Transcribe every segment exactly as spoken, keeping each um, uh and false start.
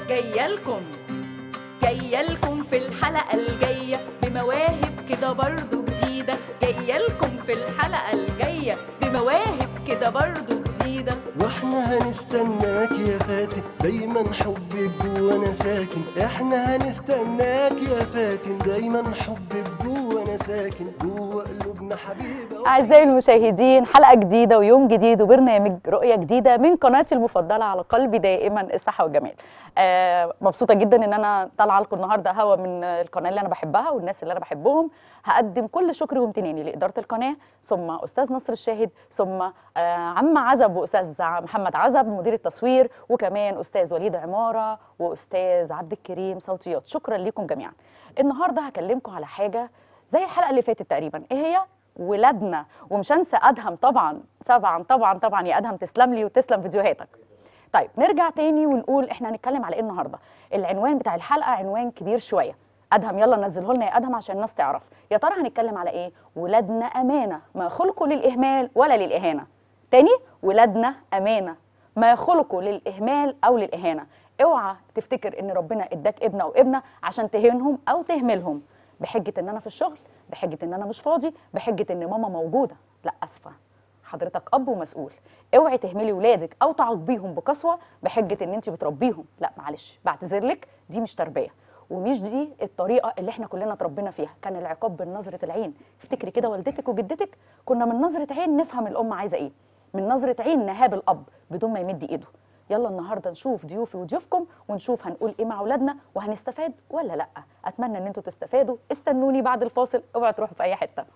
جايه لكم جايه لكم في الحلقه الجايه بمواهب كده برضو جديده. جايه لكم في الحلقه الجايه بمواهب كده برضو جديده. واحنا هنستناك يا فاتن دايما حبك جوانا ساكن. احنا هنستناك يا فاتن دايما حبك جوانا ساكن. جوا قلوبنا حبيبه. أعزائي المشاهدين، حلقة جديدة ويوم جديد وبرنامج رؤية جديدة من قناتي المفضلة على قلبي دائما الصحة والجمال. آه مبسوطة جدا إن أنا طالعة لكم النهاردة هوا من القناة اللي أنا بحبها والناس اللي أنا بحبهم. هقدم كل شكري وامتناني لإدارة القناة، ثم أستاذ نصر الشاهد، ثم آه عم عزب وأستاذ محمد عزب مدير التصوير، وكمان أستاذ وليد عمارة وأستاذ عبد الكريم صوتيات. شكرا لكم جميعا. النهاردة هكلمكم على حاجة زي الحلقة اللي فاتت تقريبا. إيه هي؟ ولادنا. ومش هنسى ادهم طبعا طبعا طبعا طبعا يا ادهم، تسلم لي وتسلم فيديوهاتك. طيب نرجع تاني ونقول احنا هنتكلم على ايه النهارده. العنوان بتاع الحلقه عنوان كبير شويه. ادهم يلا نزله لنا يا ادهم عشان الناس تعرف. يا ترى هنتكلم على ايه؟ ولادنا امانه، ما خلقوا للاهمال ولا للاهانه. تاني، ولادنا امانه، ما خلقوا للاهمال او للاهانه. اوعى تفتكر ان ربنا اداك ابن او ابنه عشان تهينهم او تهملهم بحجه ان انا في الشغل، بحجه ان انا مش فاضي، بحجه ان ماما موجوده. لا اسفه، حضرتك اب ومسؤول. اوعي تهملي ولادك او تعاقبيهم بقسوه بحجه ان انت بتربيهم. لا معلش، بعتذر لك، دي مش تربيه ومش دي الطريقه اللي احنا كلنا اتربينا فيها. كان العقاب بنظره العين. افتكري كده والدتك وجدتك، كنا من نظره عين نفهم الام عايزه ايه، من نظره عين نهاب الاب بدون ما يمد ايده. يلا النهارده نشوف ضيوفي وضيوفكم ونشوف هنقول ايه مع اولادنا وهنستفاد ولا لا. اتمنى ان انتوا تستفادوا. استنوني بعد الفاصل، اوعوا تروحوا في اي حته.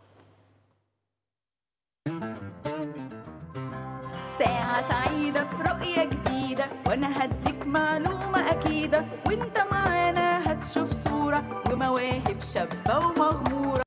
ساعة سعيدة في رؤية جديدة، وانا هديك معلومة اكيدة، وانت معانا هتشوف صورة ومواهب شابة ومغمورة.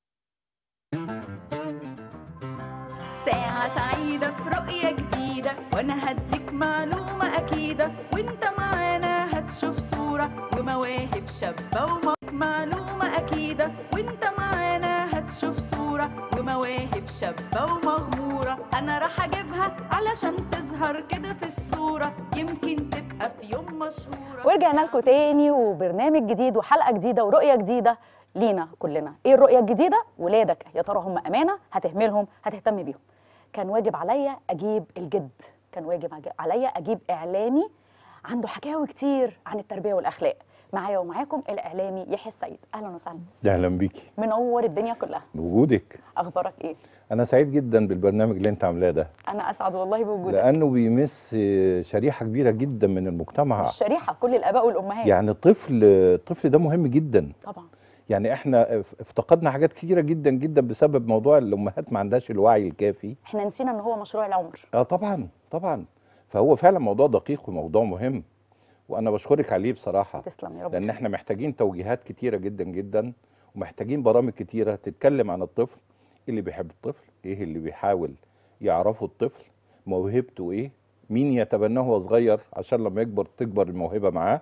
ساعة سعيدة في رؤية جديدة، وانا هديك معلومة اكيدة، وانت معانا هتشوف صورة ومواهب شابة ومغمورة. معلومة اكيدة وانت معانا هتشوف صورة ومواهب شابة ومغمورة. انا راح اجيبها علشان تظهر كده في الصورة، يمكن تبقى في يوم مشهورة. ورجعنا لكم تاني وبرنامج جديد وحلقه جديده ورؤيه جديده لينا كلنا. ايه الرؤيه الجديده؟ ولادك يا ترى هم امانه؟ هتهملهم؟ هتهتم بيهم؟ كان واجب عليا اجيب الجد، كان واجب عليا اجيب اعلامي عنده حكاوي كتير عن التربيه والاخلاق. معايا ومعاكم الاعلامي يحيى السيد. اهلا وسهلا. اهلا بيكي، منور الدنيا كلها بوجودك. اخبارك ايه؟ انا سعيد جدا بالبرنامج اللي انت عاملاه ده، انا اسعد والله بوجودك، لانه بيمس شريحه كبيره جدا من المجتمع. مش شريحه، كل الاباء والامهات. يعني الطفل الطفل ده مهم جدا طبعا. يعني احنا افتقدنا حاجات كتيره جدا جدا بسبب موضوع الامهات ما عندهاش الوعي الكافي. احنا نسينا ان هو مشروع العمر. اه طبعا طبعا. فهو فعلا موضوع دقيق وموضوع مهم، وانا بشكرك عليه بصراحه. تسلم يا رب. لان احنا محتاجين توجيهات كتيره جدا جدا، ومحتاجين برامج كتيره تتكلم عن الطفل، ايه اللي بيحب الطفل، ايه اللي بيحاول يعرفه الطفل، موهبته ايه، مين يتبناه وهو صغير عشان لما يكبر تكبر الموهبه معاه.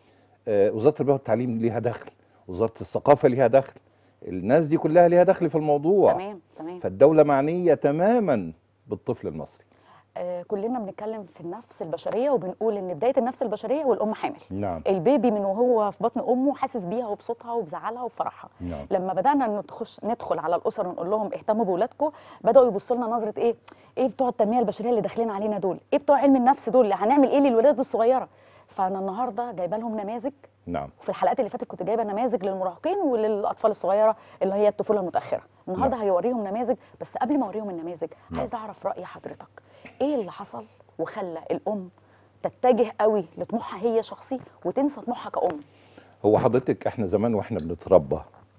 آه وزاره التربيه والتعليم ليها دخل، وزاره الثقافه ليها دخل، الناس دي كلها ليها دخل في الموضوع. تمام تمام. فالدوله معنيه تماما بالطفل المصري. آه كلنا بنتكلم في النفس البشريه وبنقول ان بدايه النفس البشريه والام حامل. نعم. البيبي من وهو في بطن امه حاسس بيها وبصوتها وبزعلها وبفرحها. نعم. لما بدانا ندخل ندخل على الاسر ونقول لهم اهتموا باولادكم، بداوا يبصوا لنا نظره ايه؟ ايه بتوع التنميه البشريه اللي داخلين علينا دول؟ ايه بتوع علم النفس دول؟ اللي هنعمل ايه للولاد الصغيره؟ فانا النهارده جايبه لهم نماذج. نعم. وفي الحلقات اللي فاتت كنت جايبه نماذج للمراهقين وللاطفال الصغيره اللي هي الطفوله المتاخره. النهارده نعم. هيوريهم نماذج، بس قبل ما اوريهم النماذج نعم. عايز اعرف راي حضرتك. ايه اللي حصل وخلى الام تتجه قوي لطموحها هي شخصي وتنسى طموحها كأم؟ هو حضرتك احنا زمان واحنا بنتربى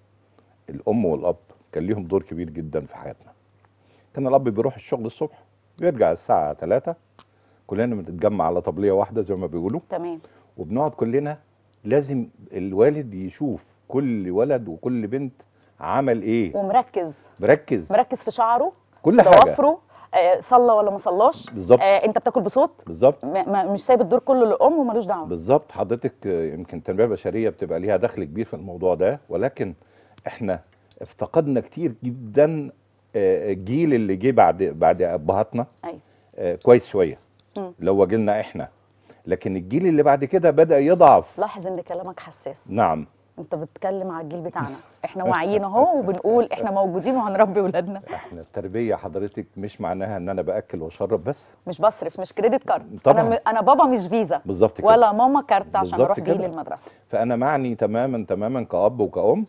الام والاب كان ليهم دور كبير جدا في حياتنا. كان الاب بيروح الشغل الصبح ويرجع الساعه ثلاثة، كلنا بنتجمع على طبليه واحده زي ما بيقولوا. تمام. وبنقعد كلنا، لازم الوالد يشوف كل ولد وكل بنت عمل ايه، ومركز مركز مركز في شعره، كل في حاجه، ضوافره، آه صلى ولا ما صلاش بالظبط. آه انت بتاكل بصوت بالظبط مش سايب الدور كله للام ومالوش دعوه. بالظبط. حضرتك يمكن التنميه البشريه بتبقى ليها دخل كبير في الموضوع ده، ولكن احنا افتقدنا كتير جدا. الجيل اللي جه بعد بعد ابهاتنا ايوه كويس شويه. م. لو جيلنا احنا لكن الجيل اللي بعد كده بدأ يضعف. لاحظ ان كلامك حساس. نعم. انت بتتكلم على الجيل بتاعنا، احنا واعيين اهو وبنقول احنا موجودين وهنربي ولادنا. احنا التربيه حضرتك مش معناها ان انا باكل واشرب بس. مش بصرف، مش كريدت كارد. طبعا. انا م... انا بابا مش فيزا بالظبط كده. ولا ماما كارت عشان بالظبط اروح بيه كده. للمدرسه. فانا معني تماما تماما كأب وكأم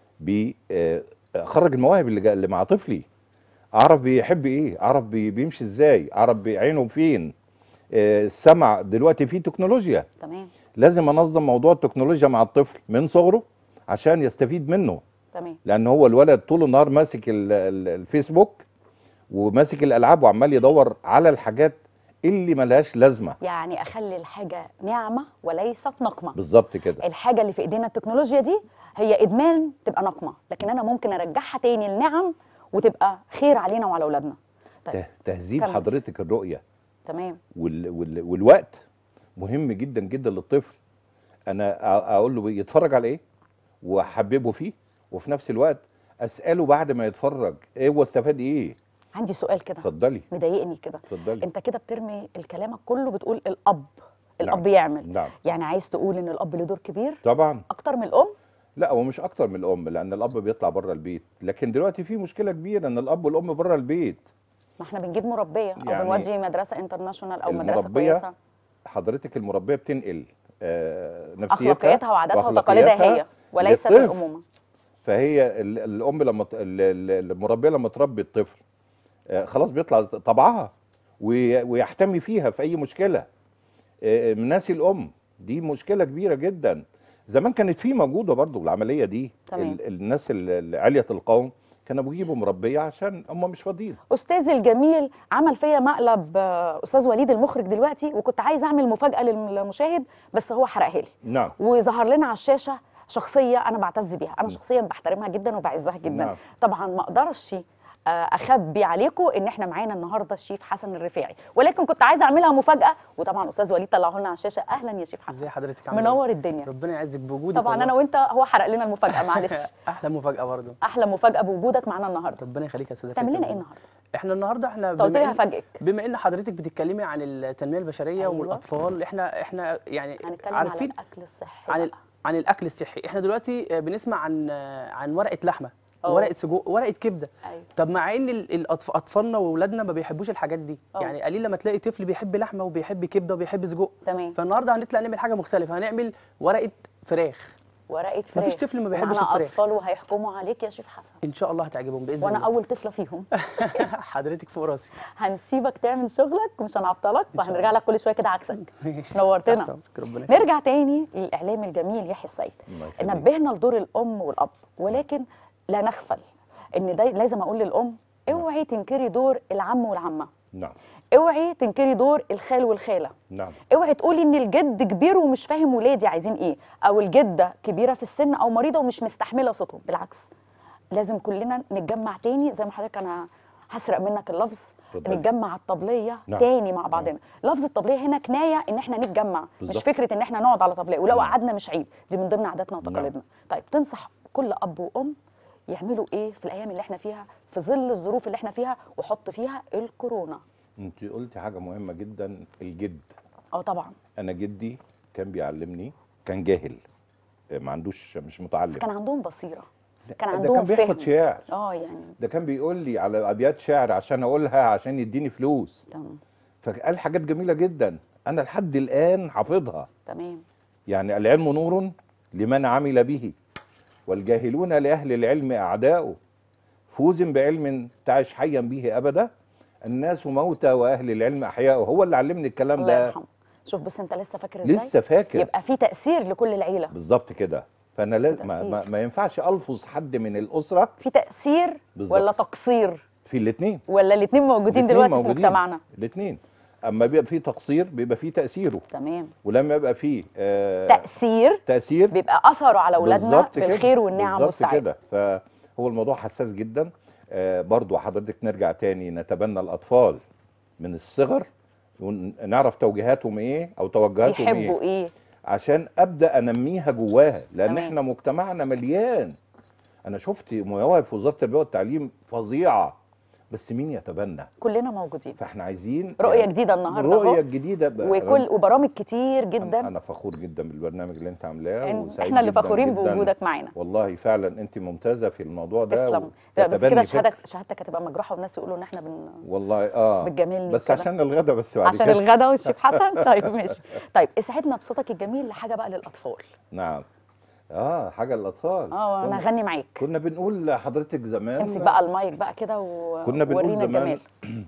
بخرج المواهب اللي, جا- اللي مع طفلي. اعرف بيحب ايه، اعرف بي- بيمشي ازاي، اعرف عينه فين. آه، السمع دلوقتي فيه تكنولوجيا. تمام. لازم انظم موضوع التكنولوجيا مع الطفل من صغره عشان يستفيد منه. تمام. لان هو الولد طول النهار ماسك ال- ال- الفيسبوك وماسك الالعاب وعمال يدور على الحاجات اللي ملهاش لازمه. يعني اخلي الحاجه نعمه وليست نقمه. بالظبط كده. الحاجه اللي في ايدينا التكنولوجيا دي هي ادمان تبقى نقمه، لكن انا ممكن ارجعها تاني لنعم وتبقى خير علينا وعلى اولادنا. طيب. ته- تهذيب كمل. حضرتك الرؤيه تمام. وال وال والوقت مهم جدا جدا للطفل. انا أ- اقول له يتفرج على ايه واحببه فيه، وفي نفس الوقت اساله بعد ما يتفرج ايه هو استفاد ايه. عندي سؤال كده اتفضلي. مضايقني كده. اتفضلي. انت كده بترمي الكلامك كله، بتقول الاب الاب نعم. يعمل. نعم. يعني عايز تقول ان الاب له دور كبير طبعا. اكتر من الام؟ لا هو مش اكتر من الام، لان الاب بيطلع بره البيت، لكن دلوقتي في مشكله كبيره ان الاب والام بره البيت. ما احنا بنجيب مربيه او يعني بنودي مدرسه انترناشونال او مدرسه المربية كويسه. حضرتك المربيه بتنقل آه، نفسيتها اخلاقياتها وعاداتها وتقاليدها وأخلاقياتها هي وليست للطفل. الامومه. فهي ال- الام لما ت- ال- ال- المربيه لما تربي الطفل آه، خلاص بيطلع طبعها وي- ويحتمي فيها في اي مشكله. آه، ناسي الام دي مشكله كبيره جدا. زمان كانت في موجوده برضو العمليه دي. تمام. ال- الناس ال- علية القوم كانوا بيجيبوا مربيه عشان هم مش فاضيين. استاذي الجميل عمل فيا مقلب آه، استاذ وليد المخرج دلوقتي، وكنت عايز اعمل مفاجاه للمشاهد بس هو حرقها لي. نعم. وظهر لنا على الشاشه شخصيه انا بعتز بيها، انا شخصيا بحترمها جدا وبعزها جدا. نعم. طبعا ما اقدرش آه، اخبي عليكم ان احنا معانا النهارده الشيف حسن الرفاعي، ولكن كنت عايزه اعملها مفاجاه، وطبعا استاذ وليد طلعه لنا على الشاشه. اهلا يا شيف حسن. ازي حضرتك عامله منور ايه؟ الدنيا. ربنا يعزك بوجودك. طبعا والله. انا وانت هو حرق لنا المفاجاه معلش. احلى مفاجاه برضه. احلى مفاجاه بوجودك معانا النهارده. ربنا يخليك يا استاذه تعمل فاتن. لنا ايه النهارده؟ احنا النهارده احنا انت قلت لي إن- هفاجئك. بما ان حضرتك بتتكلمي عن التنميه البشريه أيوة. والاطفال، احنا احنا يعني هنتكلم عارفين على الاكل الصحي عن بقى. ال- عن الاكل الصحي. احنا دلوقتي بنسمع عن عن ورقه لحمه، أوه. ورقه سجق، ورقه كبده. أيوة. طب مع ان ال- الأطف- اطفالنا واولادنا ما بيحبوش الحاجات دي. أوه. يعني قليل لما تلاقي طفل بيحب لحمه وبيحب كبده وبيحب سجق. تمام. فالنهارده هنطلع نعمل حاجه مختلفه، هنعمل ورقه فراخ. ورقه فراخ. مفيش طفل ما بيحبش ومعانا الفراخ. اطفال وهيحكموا عليك يا شيف حسن، ان شاء الله هتعجبهم باذن وانا الله. اول طفله فيهم. حضرتك فوق راسي. هنسيبك تعمل شغلك ومش هنعطلك، إن شاء وهنرجع لك كل شويه كده عكسك. ماشي. نورتنا. تحت أمرك، ربنا يخليك. نرجع تاني للاعلام الجميل يحيى السيد. الله يخليك. نبهنا لدور الام والاب، ولكن لا نغفل ان ده لازم اقول للام اوعي تنكري دور العم والعمه، نعم. اوعي تنكري دور الخال والخاله، نعم. اوعي تقولي ان الجد كبير ومش فاهم ولادي عايزين ايه، او الجده كبيره في السن او مريضه ومش مستحمله صوتهم. بالعكس، لازم كلنا نتجمع تاني زي ما حضرتك، انا هسرق منك اللفظ، اتفضلي. نتجمع على الطبليه نعم. تاني مع بعضنا. لفظ الطبليه هنا كنايه ان احنا نتجمع، بالظبط. مش فكره ان احنا نقعد على طبليه، ولو نعم. قعدنا مش عيب، دي من ضمن عاداتنا وتقاليدنا. طيب تنصح كل اب وام يعملوا ايه في الايام اللي احنا فيها، في ظل الظروف اللي احنا فيها وحط فيها الكورونا؟ انت قلتي حاجه مهمه جدا، الجد. اه طبعا. انا جدي كان بيعلمني، كان جاهل ما عندوش، مش متعلم. بس كان عندهم بصيره، كان ده عندهم كان بيحفظ فهم. شعر. اه يعني ده كان بيقول لي على ابيات شعر عشان اقولها عشان يديني فلوس. تمام. فقال حاجات جميله جدا انا لحد الان حافظها. تمام. يعني العلم نور لمن عمل به، والجاهلون لاهل العلم اعداؤه، فوز بعلم تعش حيا به ابدا، الناس موتى واهل العلم احياء. هو اللي علمني الكلام الله ده. يرحمه. شوف بس انت لسه فاكر ازاي؟ لسه فاكر. يبقى في تاثير لكل العيله. بالظبط كده. فانا لا ما, تأثير. ما, ما ينفعش الفظ حد من الاسره. في تاثير بالظبط. ولا تقصير، في الاثنين. ولا الاثنين موجودين دلوقتي في مجتمعنا؟ الاثنين. اما بيبقى في تقصير بيبقى في تاثيره، تمام. ولما يبقى في آه تاثير تاثير بيبقى اثره على اولادنا بالظبط كده. بالخير والنعم بالظبط والسعاده. كده. فهو الموضوع حساس جدا. آه برضو حضرتك نرجع تاني نتبنى الاطفال من الصغر ونعرف توجيهاتهم ايه او توجهاتهم يحبوا ايه, ايه عشان ابدا انميها جواها، لان تمام. احنا مجتمعنا مليان. انا شفت مواهب في وزاره التربيه والتعليم فظيعه، بس مين يتبنى؟ كلنا موجودين. فاحنا عايزين رؤيه يعني جديده النهارده رؤيه اهو، جديده ب- وكل وبرامج كتير أنا- جدا. انا فخور جدا بالبرنامج اللي انت عاملاه، إن- وسعيد احنا اللي جدا فخورين جدا. بوجودك معانا. والله فعلا انت ممتازه في الموضوع ده. تسلم. لا، بس كده وتتبني شهادتك فكر. شهادتك هتبقى مجروحه والناس يقولوا ان احنا بن والله اه بتجاملني بس وكده. عشان الغدا بس بعد عشان كده. الغدا والشيف حسن. طيب ماشي. طيب اسعدنا بصوتك الجميل لحاجه بقى للاطفال. نعم. اه حاجه للاطفال. اه انا كنا- هغني معاك. كنا بنقول لحضرتك زمان. امسك بقى المايك بقى كده و- كنا بنقول وورينا زمان الجمال.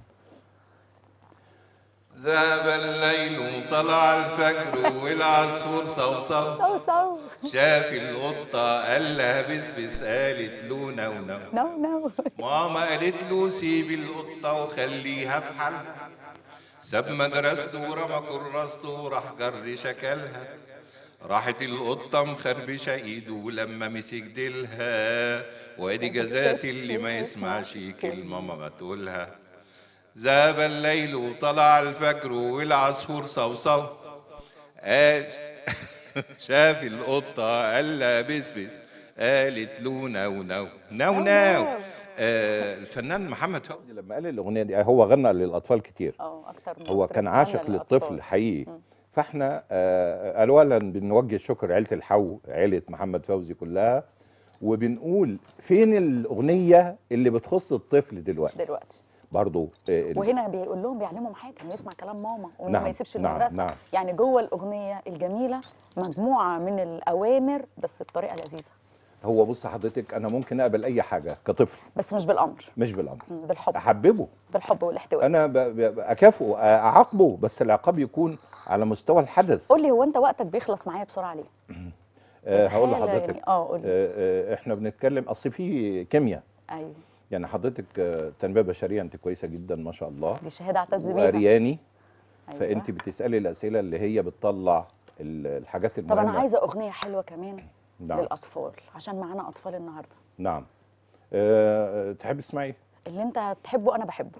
ذهب الليل وطلع الفجر والعصفور صوصو، سو سو شاف القطة قال لها بسبس، قالت له نو نو. نو نو. ماما قالت له سيب القطة وخليها في حالها، ساب مدرسته ورمى كراسته وراح جر شكلها، راحت القطة مخربشة ايده ولما مسك ديلها، وادي جزات اللي ما يسمعش كلمة ماما تقولها. ذهب الليل وطلع الفجر والعصفور صوصو، قال شاف القطة قال لها بسبس، قالت له نو نو نو نو. آه الفنان محمد فوزي لما قال الاغنيه دي هو غنى للأطفال كتير. اه اكتر من هو مطرب كان غنى عاشق للأطفال. للطفل حقيقي. فاحنا آه اولا بنوجه الشكر عيله الحو، عيله محمد فوزي كلها، وبنقول فين الاغنيه اللي بتخص الطفل دلوقتي دلوقتي. برضو آه ال- وهنا بيقول لهم بيعلمهم حاجه، انه يسمع كلام ماما وانه نعم، ما يسيبش نعم، المدرسه. نعم. يعني جوه الاغنيه الجميله مجموعه من الاوامر بس بطريقه لذيذه، هو بص حضرتك، انا ممكن اقبل اي حاجه كطفل بس مش بالامر، مش بالامر، بالحب. احببه، بالحب والاحتواء. انا ب- ب- اكافئه، اعاقبه، بس العقاب يكون على مستوى الحدث. قول لي، هو انت وقتك بيخلص معايا بسرعه ليه؟ آه هقول الحالة لحضرتك يعني- اه قول لي. آه آه احنا بنتكلم اصل في كيمياء. ايوه يعني حضرتك آه، تنميه بشريه، انت كويسه جدا ما شاء الله، دي شهاده اعتز بيها. وارياني. أيوة. فانت بتسالي الاسئله اللي هي بتطلع ال- الحاجات طب المهمه. انا عايزه اغنيه حلوه كمان نعم. للاطفال عشان معانا اطفال النهارده. نعم. أه تحب تسمعي؟ اللي انت تحبه انا بحبه.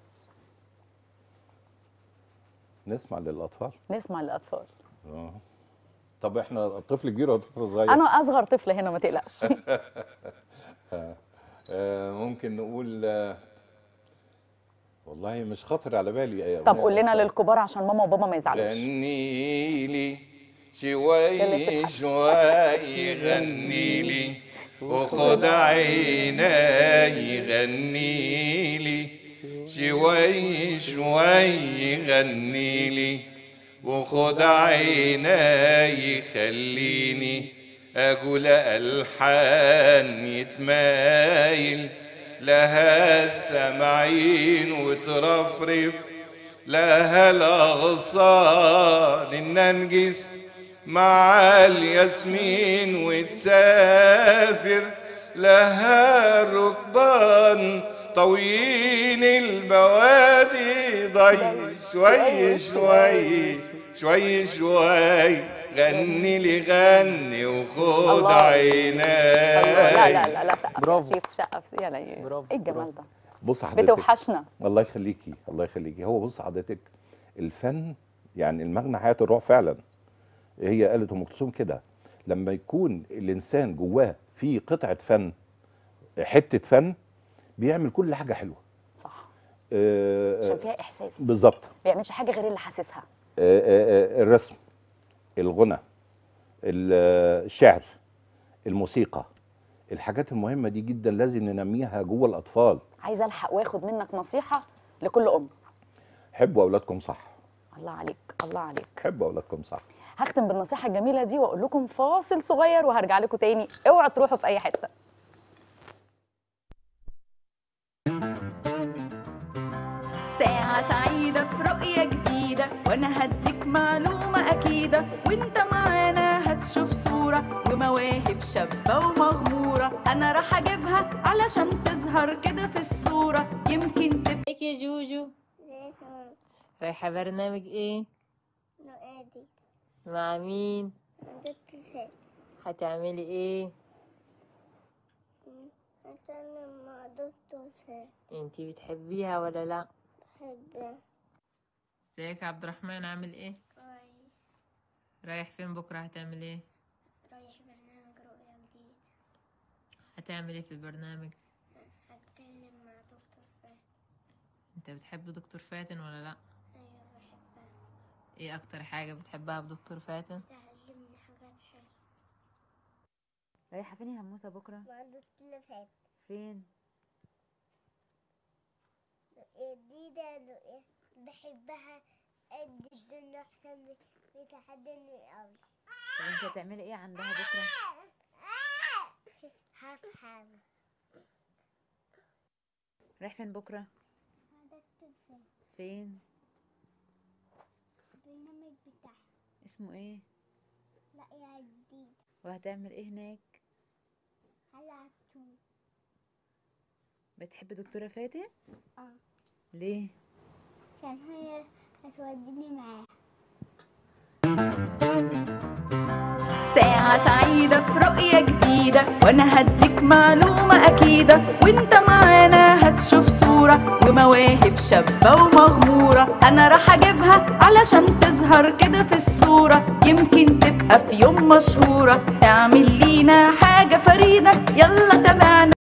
نسمع للاطفال. نسمع للاطفال. اه طب احنا طفل كبير ولا طفل صغير؟ انا اصغر طفل هنا ما تقلقش. آه ممكن نقول آه والله مش خاطر على بالي. طب قول لنا للكبار عشان ماما وبابا ما يزعلوش. غني لي شوي شوي، غني لي وخد عيناي، غني لي شوي شوي، غني لي وخد عيناي، خليني أقول ألحان يتمايل لها السمعين وترفرف لها الأغصان، الننجس مع الياسمين وتسافر لها الركبان طويل البوادي، ضي شوي شوي شوي شوي، غني لي غني وخد الله. عيناي. الله. لا لا لا لا سقف. برافو. شيف سقف. يا لا برافو، ايه الجمال برافو. ده؟ بص حضرتك، بتوحشنا. الله يخليكي الله يخليكي. هو بص حضرتك، الفن يعني المغنى حياة الروح فعلا. هي قالت ام كلثوم كده، لما يكون الانسان جواه في قطعه فن، حته فن، بيعمل كل حاجه حلوه. صح. آه، عشان فيها احساس. بالظبط. ما بيعملش حاجه غير اللي حاسسها. آه، آه، آه، الرسم، الغنى، ال- الشعر، الموسيقى، الحاجات المهمه دي جدا لازم ننميها جوه الاطفال. عايزه الحق واخد منك نصيحه لكل ام. حبوا اولادكم صح. الله عليك الله عليك. حبوا اولادكم صح. هختم بالنصيحه الجميله دي واقول لكم فاصل صغير وهرجع لكم تاني. اوعوا تروحوا في اي حته. ساعة سعيدة في رؤية جديدة، وانا هديك معلومة اكيدة، وانت معانا هتشوف صورة ومواهب شابة ومغمورة. انا راح اجيبها علشان تظهر كده في الصورة، يمكن تبقى ازيك يا جوجو؟ ازيكم؟ رايحة برنامج ايه؟ نؤدي مع مين؟ دكتور هتعملي ايه؟ أتكلم مع دكتور فهد. انتي بتحبيها ولا لا؟ بحبها. ازيك يا عبد الرحمن، عامل ايه؟ كويس. رايح فين بكرة؟ هتعمل ايه؟ رايح برنامج رؤية جديد. هتعمل ايه في البرنامج؟ هتكلم مع دكتور فهد. انت بتحب دكتور فاتن ولا لا؟ أيوة بحبها. ايه اكتر حاجة بتحبها في دكتور فاتن؟ تعلمني حاجات حلوة. رايحة فين يا هموسة بكرة؟ مع دكتور فاتن. فين؟ جديدة رؤية بحبها قد الدنيا أحسن بتحدني أوي. طب انت هتعملي ايه عندها بكرة؟ هفهم. رايح فين بكرة؟ مع دكتور فاتن. فين؟ البرنامج بتاعها. اسمه ايه؟ لا يا جديد. وهتعمل ايه هناك؟ هلعب طول. بتحب دكتورة فاتن؟ اه ليه؟ عشان هي هتوديني معاها. ساعة سعيدة في رؤية جديدة، وانا هديك معلومة اكيدة، وانت معانا هتشوف صورة ومواهب شابة ومغمورة. انا راح اجيبها علشان تظهر كده في الصورة، يمكن تبقى في يوم مشهورة. اعمل لينا حاجة فريدة